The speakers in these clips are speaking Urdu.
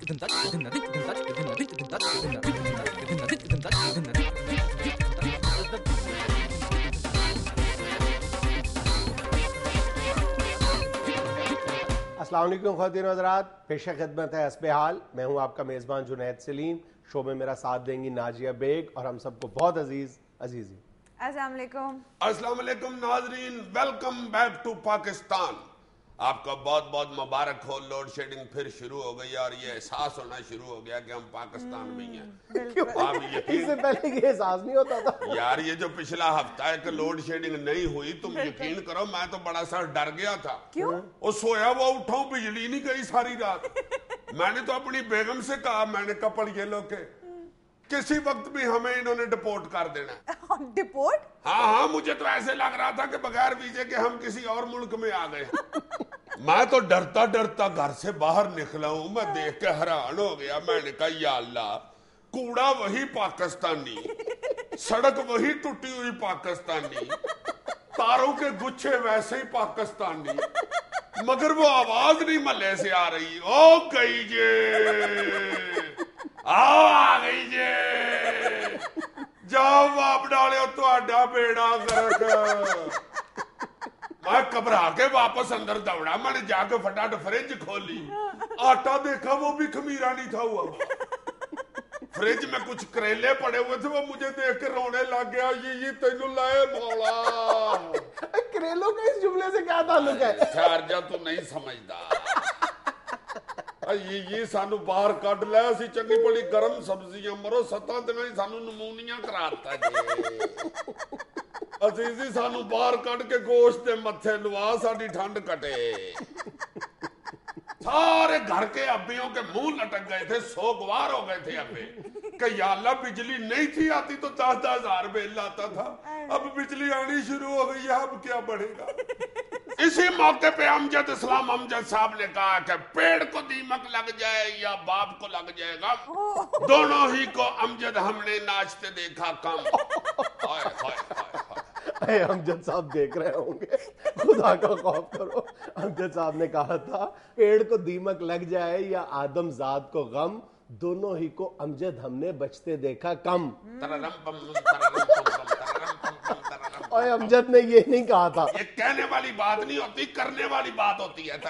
السلام علیکم خواتین و حضرات، پیش خدمت ہے حسب حال. میں ہوں آپ کا میزبان جنید سلیم. شو میں میرا ساتھ دیں گی ناجیہ بیگ اور ہم سب کو بہت عزیزی. السلام علیکم. السلام علیکم ناظرین، ویلکم بیک ٹو پاکستان. آپ کا بہت بہت مبارک ہو. لوڈ شیڈنگ پھر شروع ہو گئی اور یہ احساس ہونا شروع ہو گیا کہ ہم پاکستان میں ہی ہیں. آپ اس سے پہلے یہ احساس نہیں ہوتا تھا یار. یہ جو پچھلا ہفتہ ہے کہ لوڈ شیڈنگ نہیں ہوئی، تم یقین کرو میں تو بڑا سا ڈر گیا تھا. کیوں؟ وہ سویا وہ اٹھاؤں، بجلی نہیں گئی ساری رات. میں نے تو اپنی بیگم سے کہا، میں نے کہا پڑھ یہ لو کہ کسی وقت بھی ہمیں انہوں نے ڈپورٹ کر دینا. ڈپورٹ؟ ہاں، مجھے تو ایسے لگ رہا تھا کہ بغیر ویزے کے ہم کسی اور ملک میں آ گئے. میں تو ڈرتا ڈرتا گھر سے باہر نکلا ہوں. میں دیکھ کے حیران ہو گیا. میں نے کہا یا اللہ، کوڑا وہی پاکستانی، سڑک وہی ٹوٹی ہوئی پاکستانی، تاروں کے گچھے ویسے ہی پاکستانی، مگر وہ آواز نہیں محلے سے آ رہی. او گئی جے، آ گئی جے، جاؤ باپ ڈالے تو آڈا بیڑا گرک. میں گھبرا کے واپس اندر دوڑا. میں نے جا کے فٹاٹ فریج کھولی، آٹا دیکھا وہ بھی خمیرہ نہیں تھا ہوا. فریج میں کچھ کریلے پڑے ہوئے تھے. وہ مجھے دیکھ کے رونے لگ گیا. یہ تینوں لائے مولا. کریلوں کا اس جملے سے کیا تعلق ہے؟ شارجہ تو نہیں سمجھدا. یہ سانو باہر کٹ لے. اسی چنگی بڑی گرم سبزیاں مرو 7 دن سانو نمونیا کراتا جی. عزیزی سانو باہر کٹ کے گوشت دے متھے لوا ساڈی ٹھنڈ کٹے. سارے گھر کے ابیوں کے منہ لٹک گئے تھے، سوگوار ہو گئے تھے ابے کہ یا اللہ بجلی نہیں تھی آتی تو 10-10 ہزار بل آتا تھا. اب بجلی آنی شروع ہو گئی ہے، اب کیا بڑھے گا. اسی موقع پہ امجد اسلام امجد صاحب نے کہا کہ پیڑ کو دیمک لگ جائے یا باپ کو لگ جائے گا، دونوں ہی کو امجد ہم نے ناچتے دیکھا کم. اے امجد صاحب دیکھ رہے ہوں گے، خدا کا خوف کرو. امجد صاحب نے کہا تھا پیڑ کو دیمک لگ جائے یا آدم ذات کو غم، دونوں ہی کو امجد ہم نے بچتے دیکھا کم. اور امجد نے یہ نہیں کہا تھا. یہ کہنے والی بات نہیں ہوتی، کرنے والی بات ہوتی ہے.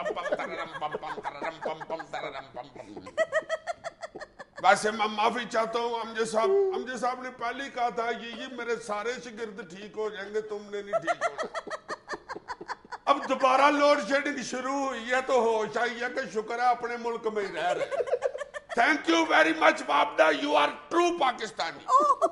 ویسے میں معافی چاہتا ہوں امجد صاحب نے پہلے ہی کہا تھا یہ میرے سارے شاگرد ٹھیک ہو جائیں گے، تم نے نہیں ٹھیک ہونا. اب دوبارہ لوڈ شیڈنگ شروع ہوئی ہے تو ہوش آئی ہے کہ شکر ہے اپنے ملک میں ہی رہ رہے. تھینک یو ویری مچ بابڈا، یو آر ٹرو پاکستانی.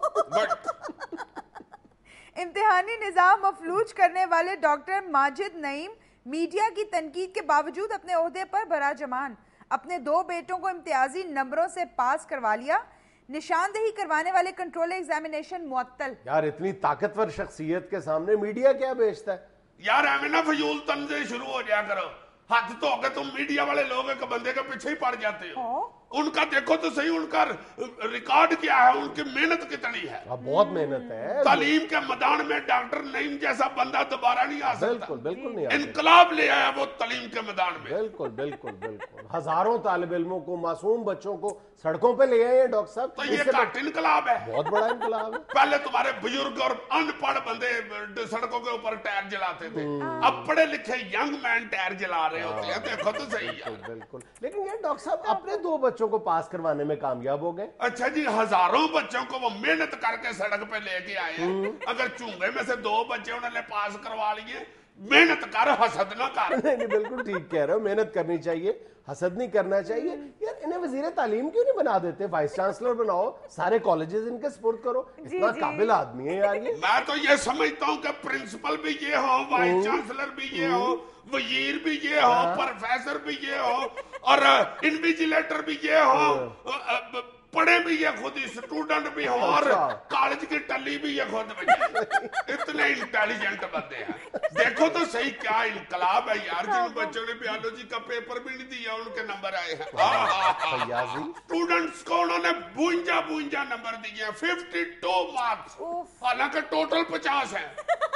امتحانی نظام مفلوج کرنے والے ڈاکٹر ماجد نعیم میڈیا کی تنقید کے باوجود اپنے عہدے پر براجمان. اپنے 2 بیٹوں کو امتیازی نمبروں سے پاس کروا لیا. نشاندہی کروانے والے کنٹرول ایگزامینیشن معطل. یار اتنی طاقتور شخصیت کے سامنے میڈیا کیا بیچتا ہے یار. ایمنا فضول تنزیں شروع ہو جایا کرو. ہاتھ تو ہو گئے تم میڈیا والے لوگ ایک بندے کے پیچھے ہی پڑ جاتے ہو. ان کا دیکھو تو صحیح، ان کا ریکارڈ کیا ہے، ان کی محنت کتنی ہے. بہت محنت ہے. تعلیم کے میدان میں ڈاکٹر نعیم جیسا بندہ دوبارہ نہیں آ سکتا. بالکل نہیں. انقلاب لے آیا وہ تعلیم کے میدان میں. بالکل. ہزاروں طالب علموں کو، معصوم بچوں کو سڑکوں پہ لے آئے ہیں ڈاکٹر صاحب. تو یہ گھٹ انقلاب ہے، بہت بڑا انقلاب ہے. پہلے تمہارے بزرگ اور ان پڑھ بندے سڑکوں کے اوپر ٹائر جلاتے تھے، اب پڑھے لکھے ینگ مین ٹائر جلا رہے ہوتے ہیں. دیکھو تو صحیح. بالکل. لیکن یہ ڈاکٹر صاحب اپنے 2 بچوں کو پاس کروانے میں کامیاب ہو گئے. اچھا جی، ہزاروں بچوں کو وہ محنت کر کے سڑک پہ لے کے آئے ہیں. اگر چونگے میں سے 2 بچے انہوں نے پاس کروا لیے. محنت کر، حسد نہ کر. نہیں بالکل ٹھیک کہہ رہے ہو، محنت کرنی چاہیے، حسد نہیں کرنا چاہیے. یار انہیں وزیر تعلیم کیوں نہیں بنا دیتے؟ وائس چانسلر بناؤ، سارے کالجز ان کے سپورٹ کرو. اتنا قابل آدمی ہے یار یہ. میں تو یہ سمجھتا ہوں کہ پرنسپل بھی یہ ہو، وائس چانسلر بھی یہ ہو، وزیر بھی یہ ہو، پروفیسر بھی یہ ہو، اور انویجیلیٹر بھی یہ ہو، پڑھے بھی یہ خود ہی، اسٹوڈنٹ بھی ہو، اور کالج کی ٹلی بھی یہ خود بجائے. اتنے انٹیلیجنٹ بندے ہیں. دیکھو تو صحیح کیا انقلاب ہے یار. جن بچوں نے بیالوجی کا پیپر بھی نہیں دیا ان کے نمبر آئے ہیں. اسٹوڈنٹس کو انہوں نے 52 نمبر دیے ہیں، 52 مارکس، حالانکہ ٹوٹل 50 ہیں.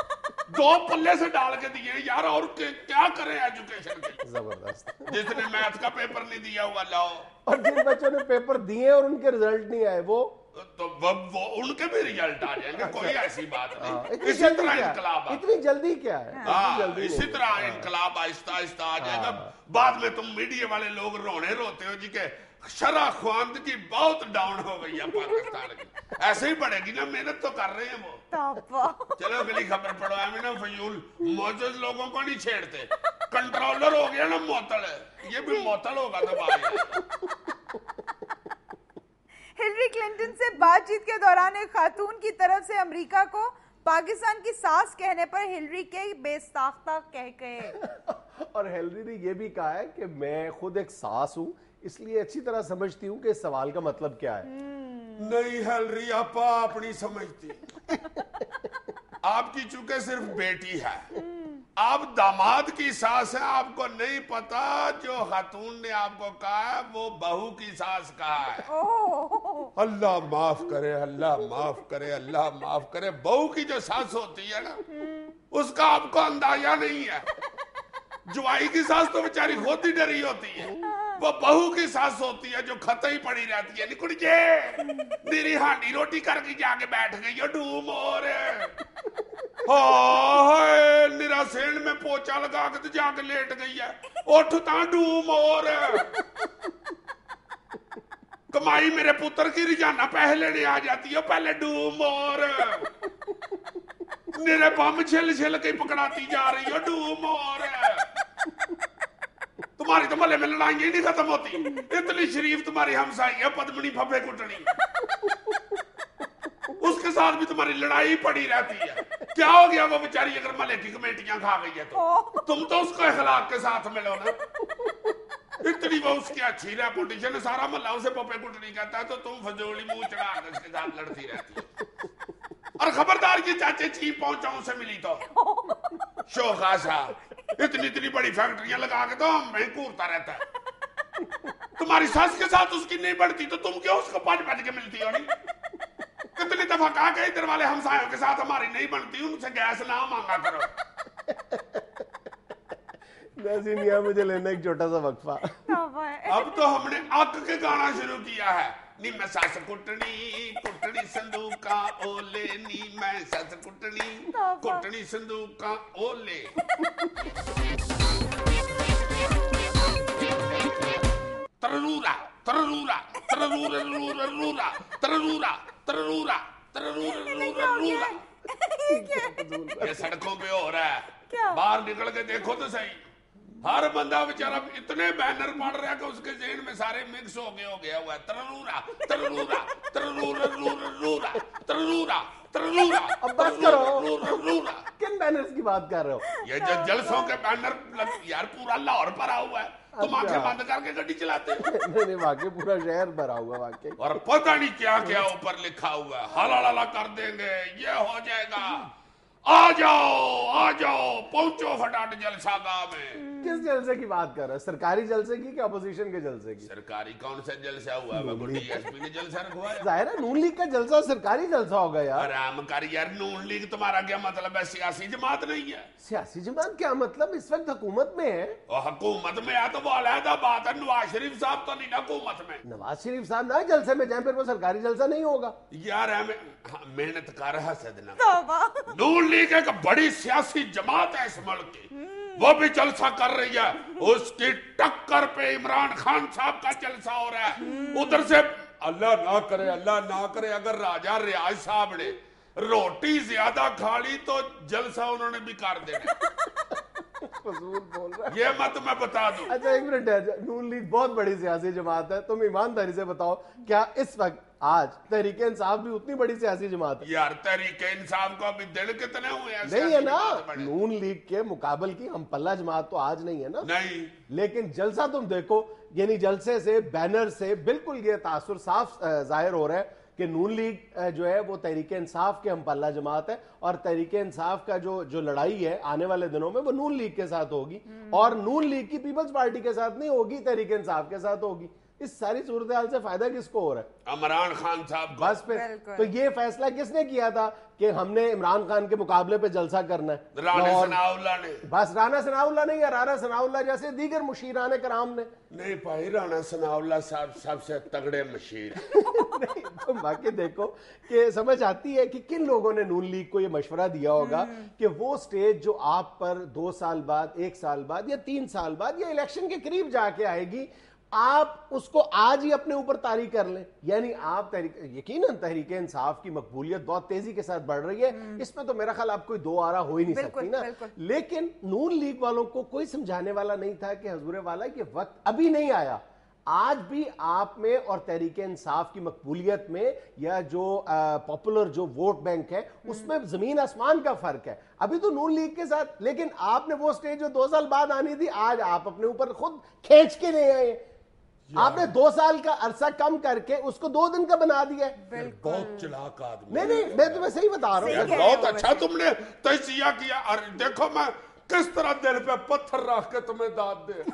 दो पल्ले से डाल के दिए यार, और क्या करें एजुकेशन के। जबरदस्त। जिसने मैथ का पेपर नहीं दिया हुआ लाओ, और जिन बच्चों ने पेपर दिए और उनके रिजल्ट नहीं आए वो वो उनके भी रिजल्ट आ जाएंगे, कोई ऐसी बात नहीं। इतनी इसी जल्दी तरह क्या है? इनकलाब इतनी जल्दी क्या है? इतनी हाँ, जल्दी इसी नहीं। तरह इनकलाब आहिस्ता आहिस्ता आ जाएगा। बाद में तुम मीडिया वाले लोग रोते हो जी के शरह ख्वानदगी बहुत डाउन हो गई है पाकिस्तान की। ऐसे ही बढ़ेगी ना, मेहनत तो कर रहे हैं वो। चलो अगली खबर पढ़ो। आमिना फयूल मौजूद लोगों को नहीं छेड़ते, कंट्रोलर हो गया ना मोतल, ये भी मोतल होगा तो हिलरी क्लिंटन से बातचीत के दौरान एक खातून की तरफ से अमेरिका को पाकिस्तान की सास कहने पर हिलरी के बेसाख्ता कह गए। और हिलरी ने यह भी कहा है कि मैं खुद एक सास हूं, इसलिए अच्छी तरह समझती हूं कि इस सवाल का मतलब क्या है। नहीं हिलरी आपा अपनी समझती, आपकी चूंकि सिर्फ बेटी है, आप दामाद की सास है, आपको नहीं पता जो खातून ने आपको कहा है वो बहू की सास कहा है। अल्लाह माफ करे, अल्लाह माफ करे, अल्लाह माफ करे। बहू की जो सास होती है ना, उसका आपको अंदाजा नहीं है। जुआई की सास तो बेचारी खुद ही डरी होती है, वो बहू की सास होती है जो खते ही पड़ी रहती है। निकुड़ जे मेरी हांडी रोटी करके जाके बैठ गई हो डूम, और हाय निरा सेण में पोचा लगा के तो जाके लेट गई है, उठ ता डूम। और कमाई मेरे पुत्र की रोजाना पैसे लेने आ जाती है, पहले डूम। और मेरे बम छिल छिल के पकड़ाती जा रही हो डूम। और तुम्हारी तो मल्ले में लड़ाई नहीं खत्म होती, इतनी शरीफ तुम्हारी हमसाई है पद्मनी फफे कुटनी, उसके साथ भी तुम्हारी लड़ाई पड़ी रहती है। क्या हो गया वो बेचारी अगर मल्ले की कमेटियां खा गई है तो तुम तो उसको अखलाक के साथ मिलो ना। इतनी वो उसकी अच्छी रेपुटेशन है, सारा मल्ला उसे पपे कुटनी कहता है, तो तुम फजोली मुंह चढ़ा कर उसके साथ लड़ती रहती है। और खबरदार ये चाचे चीप पहुंचाऊं से मिली तो शोखासा, इतनी इतनी बड़ी फैक्ट्रियां लगा के तो मैं कूदता रहता है। तुम्हारी सास के साथ उसकी नहीं बढ़ती तो तुम क्यों उसको 5 के मिलती हो? नहीं कितनी दफा कहा कि इधर वाले हमसायों के साथ हमारी नहीं बनती, उनसे गैस ना मांगा करो। नाज़रीन, मुझे लेना एक छोटा सा वक्फा। अब तो हमने अक के गाना शुरू किया है। नी मैं सस कुटनी कुटनी संदूका ओले, नी मैं सस कुटनी कुटनी संदूका ओले। तररूरा तररूरा तररूरा रूरा तररूरा तररूरा तररूरा रूरा। ये सड़कों पे हो रहा है, बाहर निकल के देखो तो सही। हर बंदा बेचारा इतने बैनर पढ़ रहा है कि उसके ज़हन में सारे मिक्स हो गया हुआ है। तररूरा तररूरा तररूरा रूरा तररूरा तररूरा। अब बस करो, रूरा। किन बैनर्स की बात कर रहे हो? ये जो जलसों के बैनर यार पूरा लाहौर भरा हुआ है, तुम आंखें बंद करके गाड़ी चलाते हो। नहीं, वाकई पूरा शहर भरा हुआ वाकई। और पता नहीं क्या क्या ऊपर लिखा हुआ है, हलाला कर देंगे, ये हो जाएगा, आ जाओ पहुंचो फटाट जलसा गाह में। किस जलसे की बात कर रहे हो? सरकारी जलसे की कि अपोजिशन के जलसे की? सरकारी कौन सा जलसा हुआ है? डीएसपी ने जलसा रखवाया। जाहिर है नून लीग का जलसा सरकारी जलसा होगा यार। आराम कर यार, नून लीग तुम्हारा क्या मतलब है? सियासी जमात नहीं है। सियासी जमात क्या मतलब? इस वक्त हुकूमत में है। और हुकूमत में है तो वो अलहदा बात है। नवाज शरीफ साहब तो नहीं ना हुकूमत में। नवाज शरीफ साहब ना जलसे में जाए, फिर वो सरकारी जलसा नहीं होगा यार। मेहनत कर रहा सदना। नून लीग एक बड़ी सियासी जमात है इस मुल्क की, वो भी जलसा कर रही है। उसकी टक्कर पे इमरान खान साहब का जलसा हो रहा है। उधर से अल्लाह ना करे अगर राजा रियाज साहब ने रोटी ज्यादा खा ली तो जलसा उन्होंने भी कर देना। फजूल बोल रहा है। ये मत मैं बता दूं। अच्छा एक मिनट है, नून लीग बहुत बड़ी सियासी जमात है, तुम ईमानदारी से बताओ क्या इस वक्त आज तहरीक इंसाफ भी उतनी बड़ी सियासी जमात है? यार तहरीक इंसाफ को अभी दिन कितने हुए हैं? नहीं है ना, नून लीग के मुकाबल की हम पल्ला जमात तो आज नहीं है ना। नहीं, लेकिन जलसा तुम देखो, यानी जलसे से, बैनर से बिल्कुल ये तासुर साफ जाहिर हो रहा है कि नून लीग जो है वो तहरीक इंसाफ के हम पल्ला जमात है, और तहरीक इंसाफ का जो लड़ाई है आने वाले दिनों में वो नून लीग के साथ होगी, और नून लीग की पीपल्स पार्टी के साथ नहीं होगी, तहरीक इंसाफ के साथ होगी। اس ساری صورتحال سے فائدہ کس کو ہو رہا ہے؟ عمران خان صاحب کو. بس پھر تو یہ فیصلہ کس نے کیا تھا کہ ہم نے عمران خان کے مقابلے پہ جلسہ کرنا ہے؟ رانا ثناء اللہ نے. بس رانا ثناء اللہ نے یا رانا ثناء اللہ جیسے دیگر مشیران کرام نے. نہیں بھائی، رانا ثناء اللہ صاحب سب سے تگڑے مشیر. تو باقی دیکھو کہ سمجھ آتی ہے کہ کن لوگوں نے نون لیگ کو یہ مشورہ دیا ہوگا کہ وہ سٹیج جو آپ پر 2 سال بعد، 1 سال بعد یا 3 سال بعد یا الیکشن کے قریب جا کے آئے گی، آپ اس کو آج ہی اپنے اوپر طاری کر لیں. یعنی آپ یقیناً تحریک انصاف کی مقبولیت بہت تیزی کے ساتھ بڑھ رہی ہے، اس میں تو میرا خیال آپ کوئی دو آرا ہو ہی نہیں سکتی نا. لیکن نون لیگ والوں کو کوئی سمجھانے والا نہیں تھا کہ حضور والا یہ وقت ابھی نہیں آیا. آج بھی آپ میں اور تحریک انصاف کی مقبولیت میں یا جو پاپولر جو ووٹ بینک ہے اس میں زمین آسمان کا فرق ہے. ابھی تو نون لیگ کے ساتھ، لیکن آپ نے وہ سٹیج جو 2 سال بعد آنی تھی آج آپ اپنے اوپر خود کھینچ کے لے آئے. آپ نے 2 سال کا عرصہ کم کر کے اس کو 2 دن کا بنا دیا. بہت چلاک آدمی. نہیں میں تمہیں صحیح بتا رہا ہوں. بہت اچھا تم نے تجزیہ کیا. اور دیکھو میں کس طرح دل پہ پتھر رکھ کے تمہیں داد دے.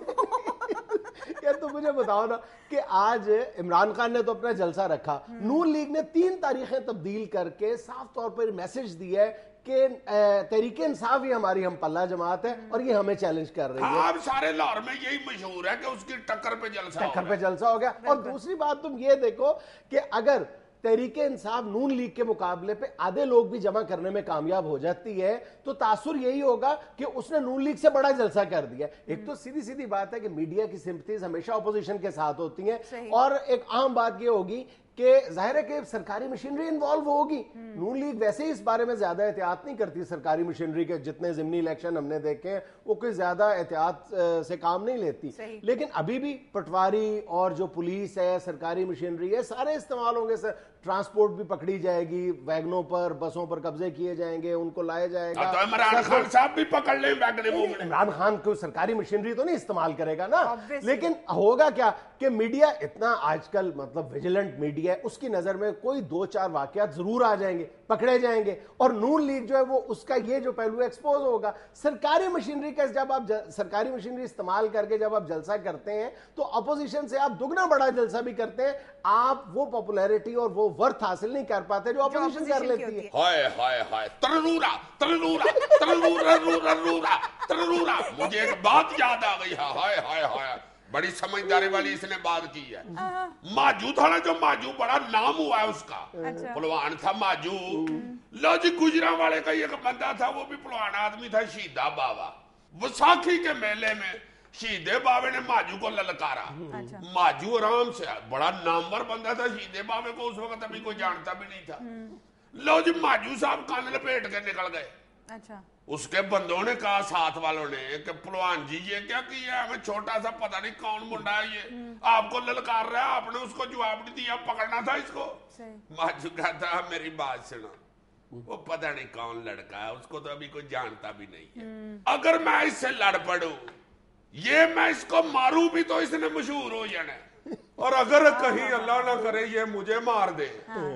یار تو مجھے بتاؤ نا کہ آج عمران خان نے تو اپنا جلسہ رکھا، نون لیگ نے 3 تاریخیں تبدیل کر کے صاف طور پر میسج دیا ہے کہ تحریک انصاف ہی ہماری ہم پلہ جماعت ہے اور یہ ہمیں چیلنج کر رہی ہے. اب سارے لاہور میں یہی مشہور ہے کہ اس کی ٹکر پہ جلسہ ہو گیا. اور دوسری بات تم یہ دیکھو کہ اگر تحریک انصاف نون لیگ کے مقابلے پہ آدھے لوگ بھی جمع کرنے میں کامیاب ہو جاتی ہے تو تاثر یہی ہوگا کہ اس نے نون لیگ سے بڑا جلسہ کر دیا. ایک تو سیدھی بات ہے کہ میڈیا کی سمپتیز ہمیشہ اپوزیشن کے ساتھ ہوتی ہیں، اور ایک عام بات یہ ہوگی کہ ظاہر ہے کہ سرکاری مشینری انوالو ہوگی. نون لیگ ویسے ہی اس بارے میں زیادہ احتیاط نہیں کرتی سرکاری مشینری کے. جتنے ضمنی الیکشن ہم نے دیکھے ہیں وہ کوئی زیادہ احتیاط سے کام نہیں لیتی. لیکن ابھی بھی پٹواری اور جو پولیس ہے، سرکاری مشینری ہے، سارے استعمال ہوں گے. ٹرانسپورٹ بھی پکڑی جائے گی، ویگنوں پر، بسوں پر قبضے کیے جائیں گے، ان کو لایا جائے گا. عمران خان صاحب بھی پکڑ لیں ویگنیں. عمران خان کو سرکاری مشینری تو نہیں استعمال کرے گا نا. لیکن ہوگا کیا کہ میڈیا اتنا آج کل مطلب ویجیلنٹ میڈیا ہے، اس کی نظر میں کوئی 2-4 واقعات ضرور آ جائیں گے، پکڑے جائیں گے. اور نون لیگ جو ہے وہ اس کا یہ جو پہلو ایکسپوز ہوگا. سرکاری مشینری کا جب آپ سرکاری مشینری استعمال کر کے جب آپ جلسہ کرتے ہیں تو اپوزیشن سے آپ دگنا بڑا جلسہ بھی کرتے ہیں. آپ وہ پاپولیرٹی اور وہ ورتھ حاصل نہیں کر پاتے جو اپوزیشن کر لیتی ہے. ہائے ہائے ہائے ترنورا ترنورا ترنورا ترنورا ترنورا. مجھے ایک بات یاد آ گئی. ہائے ہائے ہائے بڑی سمجھداری والی اس نے بات کی ہے. ماجو تھا نا، جو ماجو بڑا نام ہوا ہے اس کا، پلوان تھا ماجو. لو جی گجرانوالے کا ایک بندہ تھا، وہ بھی پلوان آدمی تھا، شہیدہ بابا. وساکھی کے میلے میں شہیدے بابے نے ماجو کو للکارا. ماجو آرام سے، بڑا نامور بندہ تھا. شہیدے بابے کو اس وقت ابھی کوئی جانتا بھی نہیں تھا. لو جی ماجو صاحب کان لپیٹ کے نکل گئے. اس کے بندوں نے کہا ساتھ والوں نے کہ پلوان جی یہ کیا کیا ہے، ہمیں چھوٹا سا پتہ نہیں کون منڈا ہے یہ، آپ کو للکار رہا ہے، آپ نے اس کو جواب نہیں دیا، پکڑنا تھا اس کو. ماجو کہتا میری بات سنو، وہ پتہ نہیں کون لڑکا ہے، اس کو تو ابھی کوئی جانتا بھی نہیں ہے. اگر میں اس سے لڑ پڑوں، یہ میں اس کو ماروں بھی تو اس نے مشہور ہو جانا ہے، اور اگر کہیں اللہ نہ کرے یہ مجھے مار دے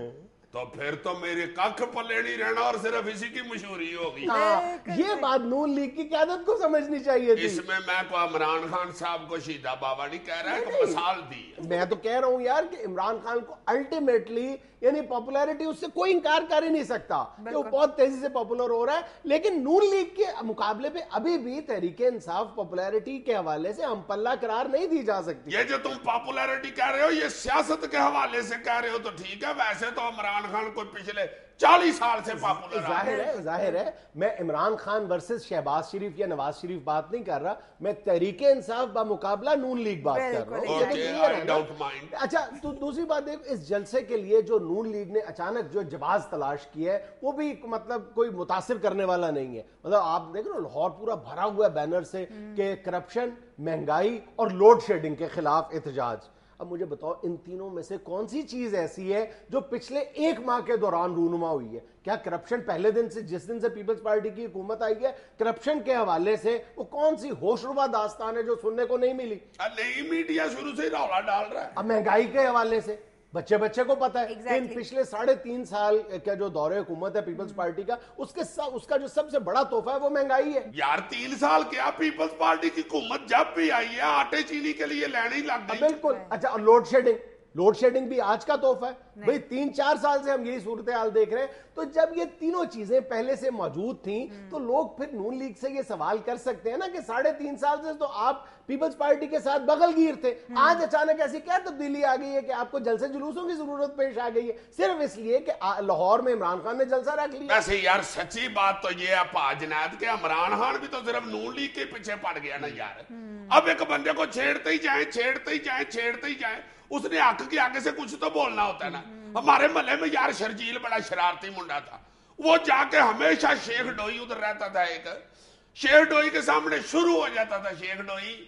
تو پھر تو میرے کاکھ پلے نہیں رہنا اور صرف اسی کی مشہوری ہوگی. یہ بات نون لیگ کی قیادت کو سمجھنی چاہیے تھی. اس میں کو عمران خان صاحب کو شہیدہ بابا نہیں کہہ رہا ہے کہ مثال دی. میں تو کہہ رہا ہوں یار کہ عمران خان کو الٹیمیٹلی یعنی پاپولیرٹی اس سے کوئی انکار کر ہی نہیں سکتا کہ وہ بہت تیزی سے پاپولر ہو رہا ہے. لیکن نون لیگ کے مقابلے پہ ابھی بھی تحریک انصاف پاپولیرٹی کے حوالے سے ہم پلہ قرار نہیں دی جا سکتی. یہ جو تم پاپولیرٹی کہہ رہے ہو یہ سیاست کے حوالے سے کہہ رہے ہو تو ٹھیک ہے. ویسے تو عمران خان کو پچھلے 40 سال سے پاپولر ظاہر ہے میں عمران خان ورسز شہباز شریف یا نواز شریف بات نہیں کر رہا، میں تحریک انصاف بمقابلہ نون لیگ بات کر رہا ہوں. اچھا تو دوسری بات دیکھ، اس جلسے کے لیے جو نون لیگ نے اچانک جو جواز تلاش کیا ہے وہ بھی مطلب کوئی متاثر کرنے والا نہیں ہے. مطلب آپ دیکھ رہے لاہور پورا بھرا ہوا ہے بینر سے کہ کرپشن، مہنگائی اور لوڈ شیڈنگ کے خلاف احتجاج. اب مجھے بتاؤ ان تینوں میں سے کون سی چیز ایسی ہے جو پچھلے 1 ماہ کے دوران رونما ہوئی ہے؟ کیا کرپشن پہلے دن سے، جس دن سے پیپلز پارٹی کی حکومت آئی ہے، کرپشن کے حوالے سے وہ کون سی ہوشربا داستان ہے جو سننے کو نہیں ملی؟ نہیں، میڈیا شروع سے رولا ڈال رہا ہے. اب مہنگائی کے حوالے سے بچے بچے کو پتا ہے Exactly. ان پچھلے 3.5 سال کا جو دور حکومت ہے پیپلز پارٹی کا اس کا جو سب سے بڑا تحفہ ہے وہ مہنگائی ہے. یار 3 سال کیا پیپلز پارٹی کی حکومت جب بھی آئی ہے آٹے چینی کے لیے لینے ہی لگ گئی. بالکل. اچھا اور لوڈ شیڈنگ بھی آج کا تحفہ ہے بھئی. 3-4 سال سے ہم یہی صورتحال دیکھ رہے ہیں. تو جب یہ تینوں چیزیں پہلے سے موجود تھیں تو لوگ پھر نون لیگ سے یہ سوال کر سکتے ہیں نا کہ 3.5 سال سے تو آپ پیپلز پارٹی کے ساتھ بغل گیر تھے, آج اچانک ایسی کیا تبدیلی آ گئی ہے کہ آپ کو جلسے جلوسوں کی ضرورت پیش آ گئی ہے صرف اس لیے کہ لاہور میں عمران خان نے جلسہ رکھ لیا. ویسے یار سچی بات تو یہ ہے پا جنید کہ عمران خان بھی تو صرف نون لیگ کے پیچھے پڑ گیا نا یار. اب ایک بندے کو چھیڑتے ہی جائیں اس نے حق کے آگے سے کچھ تو بولنا ہوتا ہے نا. ہمارے محلے میں یار شرجیل بڑا شرارتی منڈا تھا, وہ جا کے ہمیشہ شیخ ڈوئی ادھر رہتا تھا, ایک شیخ ڈوئی کے سامنے شروع ہو جاتا تھا شیخ ڈوئی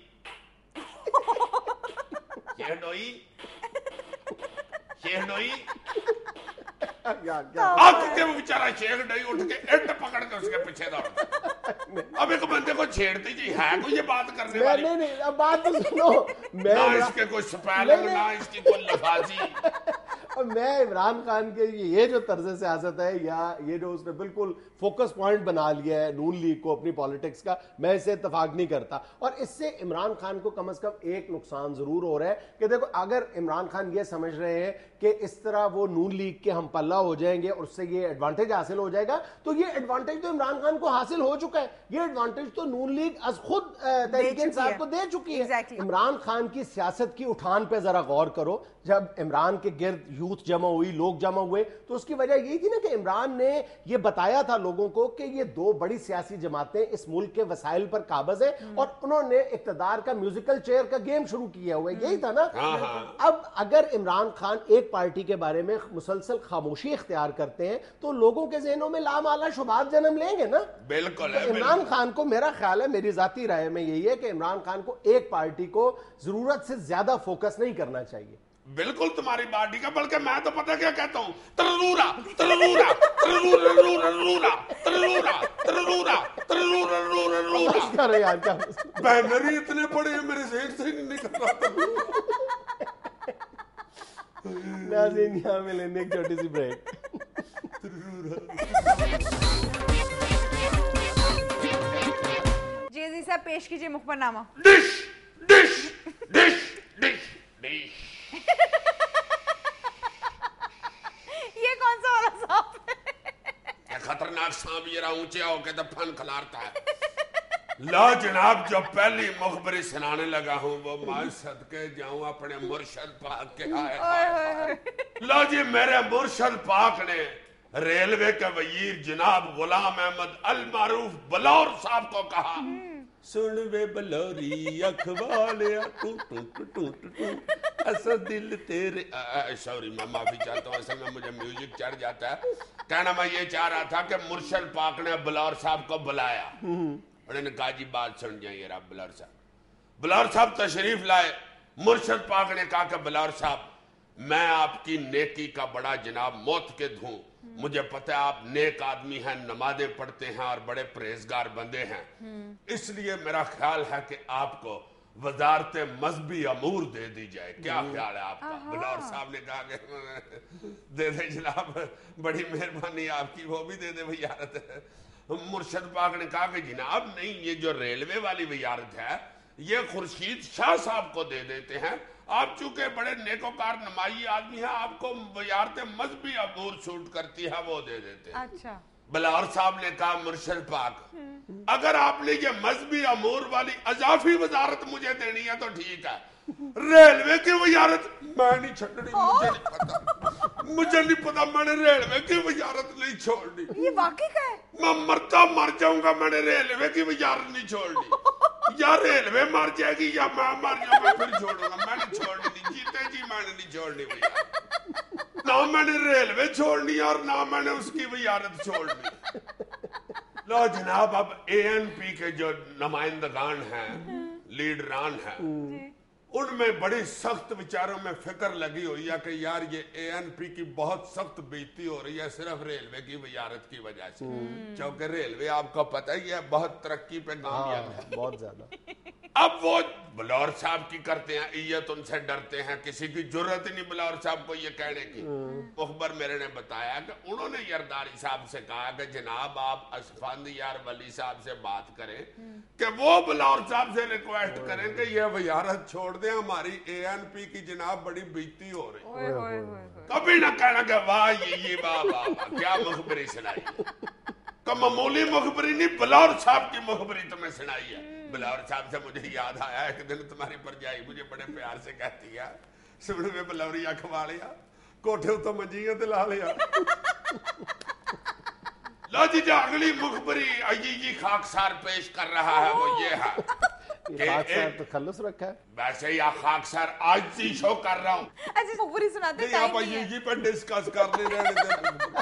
آنکھ کے وہ بیچارہ شیخ ڈوئی اٹھ کے اینٹ پکڑ کے اس کے پیچھے دوڑتا. اب ایک بندے کو چھیڑتی جی ہے کوئی یہ بات کرنے والی؟ نہیں اب بات تو سنو, نہ اس کے کوئی سپیلنگ نہ اس کی کوئی لفاظی. میں عمران خان کے یہ جو طرز سیاست ہے یا یہ جو اس نے بالکل فوکس پوائنٹ بنا لیا ہے نون لیگ کو اپنی پالیٹکس کا, میں اسے اتفاق نہیں کرتا. اور اس سے عمران خان کو کم از کم ایک نقصان ضرور ہو رہا ہے کہ دیکھو اگر عمران خان یہ سمجھ رہے ہیں کہ اس طرح وہ نون لیگ کے ہم پلہ ہو جائیں گے اور اس سے یہ ایڈوانٹیج حاصل ہو جائے گا, تو یہ ایڈوانٹیج تو عمران خان کو حاصل ہو چکا ہے. یہ ایڈوانٹیج تو نون لیگ از خود تحریک انصاف کو دے چکی ہے. عمران خان کی سیاست کی اٹھان پہ ذرا غور کرو. جب عمران کے گرد یوتھ جمع ہوئی, لوگ جمع ہوئے, تو اس کی وجہ یہی تھی نا کہ عمران نے یہ بتایا تھا لوگوں کو کہ یہ 2 بڑی سیاسی جماعتیں اس ملک کے وسائل پر قابض ہیں اور انہوں نے اقتدار کا میوزیکل چیئر کا گیم شروع کیا ہوا ہے. یہی تھا نا. اب اگر عمران خان ایک پارٹی کے بارے میں مسلسل خاموشی اختیار کرتے ہیں تو لوگوں کے ذہنوں میں لامعلوم شبہات جنم لیں گے نا. بالکل. عمران خان کو, میرا خیال ہے, میری ذاتی رائے میں یہی ہے کہ عمران خان کو ایک پارٹی کو ضرورت سے زیادہ فوکس نہیں کرنا چاہیے. بالکل تمہاری پارٹی کا, بلکہ میں تو پتہ کیا کہتا ہوں, تررورا تررورا تررورا تررورا تررورا تررورا تررورا. ارے یار کیا بینر ہی اتنے بڑے ہیں میرے ذہن سے نہیں نکل رہا. ناظرین یہاں میں لینے ایک چھوٹی سی بریک. جی عزیز صاحب پیش کیجئے مخبر نامہ. Dish dish dish dish dish. یہ کون سا والا سانپ ہے؟ خطرناک سانپ یہ رہا اونچے ہو کے تو پھن کھلارتا ہے. لا جناب جو پہلی مخبری سنانے لگا ہوں وہ میں صدقے جاؤں اپنے مرشد پاک کے آئے. لا جی میرے مرشد پاک نے ریلوے کے وزیر جناب غلام احمد المعروف بلور صاحب کو کہا, سن وے بلوری اخوالیا ٹوٹ ٹوٹ ٹوٹ ایسا دل تیرے. سوری میں معافی چاہتا ہوں, اصل میں مجھے میوزک چڑھ جاتا ہے. کہنا میں یہ چاہ رہا تھا کہ مرشد پاک نے بلور صاحب کو بلایا, انہوں نے کہا جی بات سن جائیں یار. بلور صاحب تشریف لائے. مرشد پاک نے کہا کہ بلور صاحب میں آپ کی نیکی کا بڑا جناب موتقد ہوں, مجھے پتہ ہے آپ نیک آدمی ہیں, نمازیں پڑھتے ہیں اور بڑے پرہیزگار بندے ہیں, اس لیے میرا خیال ہے کہ آپ کو وزارت مذہبی امور دے دی جائے. کیا خیال ہے آپ کا؟ بلور صاحب نے کہا کہ دے دے جناب, بڑی مہربانی آپ کی, وہ بھی دے دے وزارت. مرشد پاک نے کہا کہ جناب نہیں, یہ جو ریلوے والی وزارت ہے یہ خورشید شاہ صاحب کو دے دیتے ہیں, آپ چونکہ بڑے نیکوکار نمائی آدمی ہیں, آپ کو وزارت مذہبی امور سوٹ کرتی ہے, وہ دے دیتے ہیں. اچھا. بلور صاحب نے کہا مرشد پاک اگر آپ نے یہ مذہبی امور والی اضافی وزارت مجھے دینی ہے تو ٹھیک ہے, ریلوے کی وزارت میں نہیں چھوڑنی. مجھے نہیں پتا, میں نے ریلوے کی وزارت نہیں چھوڑنی. یہ واقعی کا ہے؟ میں مرتا مر جاؤں گا, میں نے ریلوے کی وزارت نہیں چھوڑنی. یا ریلوے مر جائے گی یا میں مر جاؤں گا, پھر چھوڑوں گا. میں نے چھوڑنی نہیں, جیتے جی میں نے نہیں چھوڑنی وزارت. نہ میں نے ریلوے چھوڑنی اور نہ میں نے اس کی وزارت چھوڑنی. لو جناب اب اے این پی کے جو نمائندگان ہیں, لیڈران ہیں, ان میں بڑی سخت بیچاروں میں فکر لگی ہوئی ہے کہ یار یہ اے این پی کی بہت سخت بےعزتی ہو رہی ہے صرف ریلوے کی وزارت کی وجہ سے, کیونکہ ریلوے آپ کو پتہ ہی ہے بہت ترقی پہ کامیاب ہے, بہت زیادہ. اب وہ بلور صاحب کی کرتے ہیں عیت، ان سے ڈرتے ہیں، کسی کی جرت ہی نہیں بلور صاحب کو یہ کہنے کی. مخبر میرے نے بتایا کہ انہوں نے یرداری صاحب سے کہا کہ جناب آپ اشفاند یار ولی صاحب سے بات کریں کہ وہ بلور صاحب سے ریکویسٹ کریں کہ یہ وزارت چھوڑ دیں، ہماری ANP کی جناب بڑی بیزتی ہو رہی. کبھی نہ کہنا کہ واہ یہ واہ واہ واہ کیا مخبری سنائی. تو معمولی مخبری نہیں، بلور صاحب کی مخبری تمہیں سنائی ہے. بلور صاحب سے مجھے یاد آیا ایک دن تمہاری پرجائی مجھے بڑے پیار سے کہتی ہے سن میں بلوریا کھوا لیا کوٹھے تو منجیاں تے لا لیا. لو جی جو اگلی مخبری جی خاکسار پیش کر رہا ہے وہ یہ ہے خاکسار تو خلص رکھا ہے. ویسے یا خاکسار آج سی شو کر رہا ہوں. اچھا مخبری سناتے نہیں آپ جی پہ ڈسکس کر لے رہے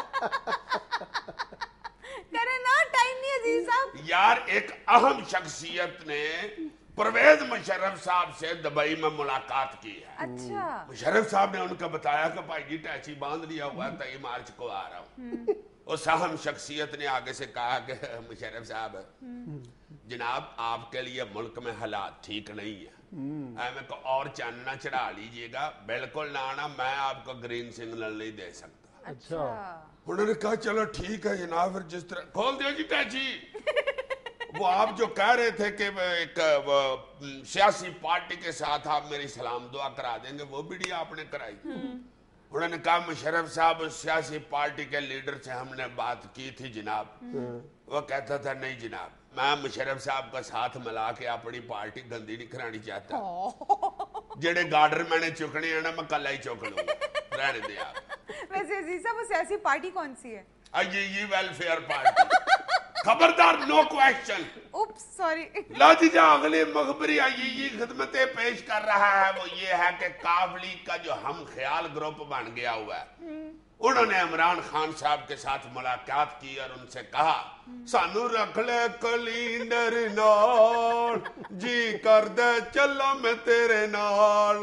کرے نا، ٹائم نہیں عزیز صاحب. یار ایک اہم شخصیت نے پرویز مشرف صاحب سے دبئی میں ملاقات کی ہے. اچھا مشرف صاحب نے ان کو بتایا کہ بھائی جی ٹیچی باندھ لیا ہوا ہے 23 مارچ کو آ رہا ہوں. اس اہم شخصیت نے آگے سے کہا کہ مشرف صاحب جناب آپ کے لیے ملک میں حالات ٹھیک نہیں ہے، میں کو اور چاننا چڑھا لیجئے گا، بالکل نہ آنا، میں آپ کو گرین سگنل نہیں دے سکتا. اچھا انہوں نے کہا چلو ٹھیک ہے جناب پھر جس طرح کھول دیو جی ٹیچی. وہ آپ جو کہہ رہے تھے کہ ایک سیاسی پارٹی کے ساتھ آپ میری سلام دعا کرا دیں گے وہ بھی آپ نے کرائی. انہوں نے کہا مشرف صاحب سیاسی پارٹی کے لیڈر سے ہم نے بات کی تھی جناب. وہ کہتا تھا نہیں جناب میں مشرف صاحب کا ساتھ ملا کے اپنی پارٹی گندی نہیں کرانی چاہتا. جڑے گارڈر میں نے چکنے ہیں نا میں کل ہی چک لوں گا، رہنے دے آپ. ویسے عزیز صاحب وہ سیاسی پارٹی کون سی ہے؟ یہ ویلفیئر پارٹی. خبردار نو کویسچن. Oops sorry. لا جی جا اگلی مخبری یہ خدمتیں پیش کر رہا ہے وہ یہ ہے کہ کاف لیگ کا جو ہم خیال گروپ بن گیا ہوا ہے انہوں نے عمران خان صاحب کے ساتھ ملاقات کی اور ان سے کہا سانو رکھ لے کلینڈر نال جی کر دے چلو میں تیرے نال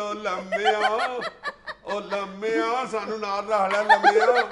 او لمیاں سانو نال رکھ لے لمیاں.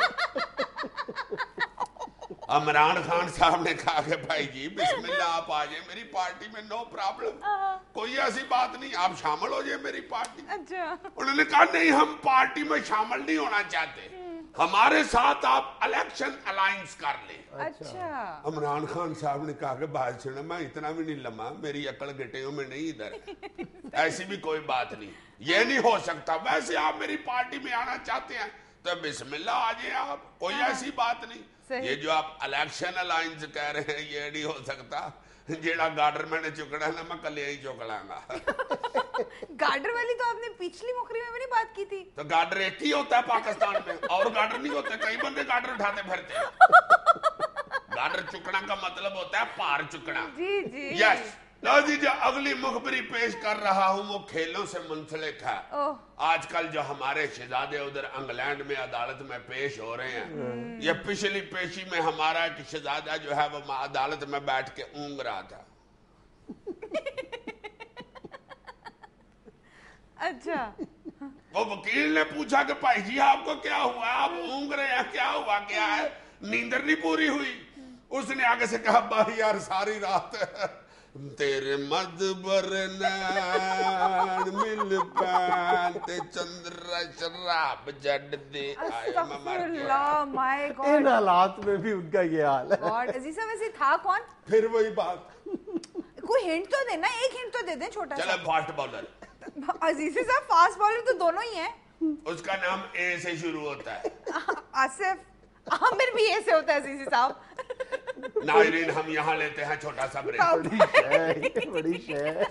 عمران خان صاحب نے کہا کہ بھائی جی بسم اللہ آپ آ جائیں میری پارٹی میں، نو پرابلم، کوئی ایسی بات نہیں، آپ شامل ہو جائیں میری پارٹی. اچھا انہوں نے کہا نہیں ہم پارٹی میں شامل نہیں ہونا چاہتے، ہمارے ساتھ آپ الیکشن الائنس کر لیں. اچھا عمران خان صاحب نے کہا کہ بات سنا میں اتنا بھی نہیں لمحہ، میری عقل گٹیوں میں نہیں ادھر، ایسی بھی کوئی بات نہیں، یہ نہیں ہو سکتا. ویسے آپ میری پارٹی میں آنا چاہتے ہیں تو بسم اللہ آ جائیں آپ، کوئی ایسی بات نہیں. یہ جو آپ الیکشن الائنس کہہ رہے ہیں یہ نہیں ہو سکتا، جیڑا گارڈر میں نے چکنا ہے نا میں کل یہی چکڑا گا. گارڈر والی تو آپ نے پچھلی مخبری میں بھی نہیں بات کی تھی. تو گارڈر ایک ہی ہوتا ہے پاکستان میں، اور گارڈر نہیں ہوتے، کئی بندے گارڈر اٹھاتے پھرتے ہیں. گارڈر چکنا کا مطلب ہوتا ہے پار چکنا. جی جی یس. لو جی جو اگلی مخبری پیش کر رہا ہوں وہ کھیلوں سے منسلک ہے. آج کل جو ہمارے شہزادے ادھر انگلینڈ میں عدالت میں پیش ہو رہے ہیں، یہ پچھلی پیشی میں ہمارا ایک شہزادہ جو ہے وہ عدالت میں بیٹھ کے اونگ رہا تھا. اچھا وہ وکیل نے پوچھا کہ بھائی جی آپ کو کیا ہوا، آپ اونگ رہے ہیں، کیا ہوا، کیا ہے، نیندر نہیں پوری ہوئی؟ اس نے آگے سے کہا بھائی یار ساری رات تیرے مدبر نین مل پین تے چندر شراب جڑ دے آئے اللہ مائی گاڈ. ان حالات میں بھی ان کا یہ حال ہے. عزیز صاحب ویسے تھا کون؟ پھر وہی بات. کوئی ہنٹ تو دینا، ایک ہنٹ تو دے دیں چھوٹا سا. چلے فاسٹ بالر. عزیز صاحب فاسٹ بالر تو دونوں ہی ہیں. اس کا نام اے سے شروع ہوتا ہے. آصف. عامر بھی اے سے ہوتا ہے عزیز صاحب. ناظرین ہم یہاں لیتے ہیں چھوٹا سا بریک. بڑی شے.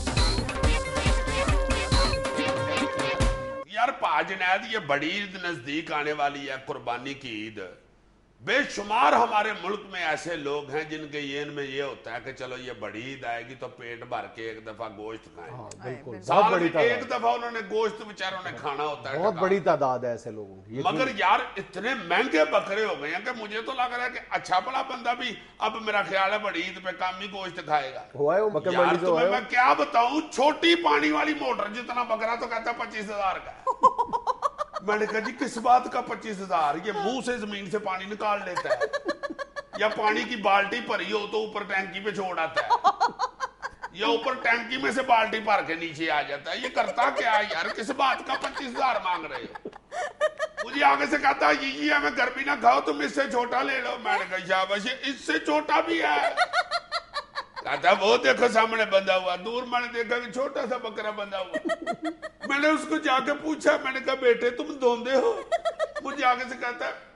یار پاجنید یہ بڑی عید نزدیک آنے والی ہے، قربانی کی عید. بے شمار ہمارے ملک میں ایسے لوگ ہیں جن کے ذہن میں یہ ہوتا ہے کہ چلو یہ بڑی عید آئے گی تو پیٹ بھر کے ایک دفعہ گوشت کھائیں. سال میں ایک دفعہ انہوں نے گوشت بیچاروں نے کھانا ہوتا ہے. بہت بڑی تعداد ہے ایسے لوگوں کی. مگر یار اتنے مہنگے بکرے ہو گئے ہیں کہ مجھے تو لگ رہا ہے کہ اچھا بڑا بندہ بھی اب میرا خیال ہے بڑی عید پہ کم ہی گوشت کھائے گا. یار تمہیں میں کیا بتاؤں، چھوٹی پانی والی موٹر جتنا بکرا تو کہتا ہے 25,000 کا. میں نے کہا جی کس بات کا 25,000؟ یہ منہ سے زمین سے پانی نکال لیتا ہے یا پانی کی بالٹی بھری ہو تو اوپر ٹینکی پہ چھوڑ آتا ہے. یہ اوپر ٹینکی میں سے بالٹی بھر کے نیچے آ جاتا ہے. یہ کرتا کیا ہے یار, کس بات کا 25,000 مانگ رہے ہو؟ مجھے آگے سے کہتا یہ ہمیں گرمی نہ کھاؤ, تم اس سے چھوٹا لے لو. میں نے کہا شاباش, اس سے چھوٹا بھی ہے. کہتا وہ دیکھو سامنے بندھا ہوا. دور میں نے دیکھا کہ چھوٹا سا بکرا بندھا ہوا. میں نے اس کو جا کے پوچھا, میں نے کہا بیٹے تم دھوندے ہو؟ مجھے آگے سے کہتا ہے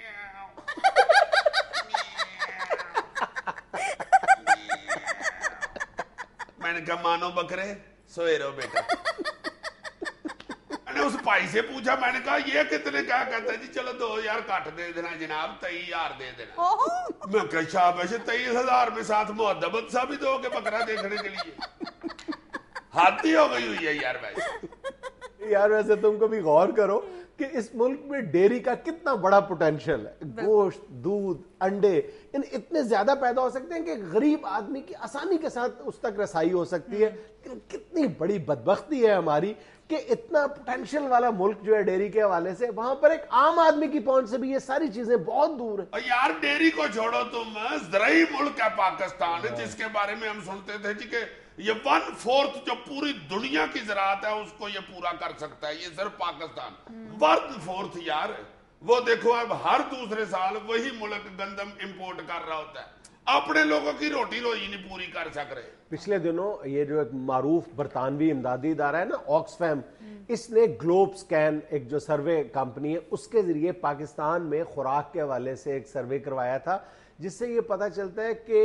میں نے کہا مانو بکرے سوئے رہو بیٹا. میں نے اس بھائی سے پوچھا, میں نے کہا یہ کتنے کا؟ کہتا ہے جی چلو 2,000 کٹ دے دینا جناب, 23,000 دے دینا. میں کہا شاباش, 23,000 میں ساتھ مؤدبت سا بھی دو گے بکرا دیکھنے کے لیے؟ ہاتھی ہو گئی ہوئی ہے یار. یار ویسے تم کبھی غور کرو کہ اس ملک میں ڈیری کا کتنا بڑا پوٹینشل ہے. گوشت, دودھ, انڈے اتنے زیادہ پیدا ہو سکتے ہیں کہ غریب آدمی کی آسانی کے ساتھ اس تک رسائی ہو سکتی ہے. کتنی بڑی بدبختی ہے ہماری کہ اتنا پوٹینشل والا ملک جو ہے ڈیری کے حوالے سے, وہاں پر ایک عام آدمی کی پہنچ سے بھی یہ ساری چیزیں بہت دور ہیں. یار ڈیری کو چھوڑو تم, زرعی ملک ہے پاکستان, جس کے بارے میں ہم سنتے تھے جی کہ یہ 1/4 جو پوری دنیا کی زراعت ہے اس کو یہ پورا کر سکتا ہے, یہ صرف پاکستان 1/4 یار. وہ دیکھو اب ہر دوسرے سال وہی ملک گندم امپورٹ کر رہا ہوتا ہے, اپنے لوگوں کی روٹی روزی نہیں پوری کر سک رہے. پچھلے دنوں یہ جو ایک معروف برطانوی امدادی ادارہ ہے نا آکسفیم, اس نے گلوب سکین ایک جو سروے کمپنی ہے اس کے ذریعے پاکستان میں خوراک کے حوالے سے ایک سروے کروایا تھا, جس سے یہ پتہ چلتا ہے کہ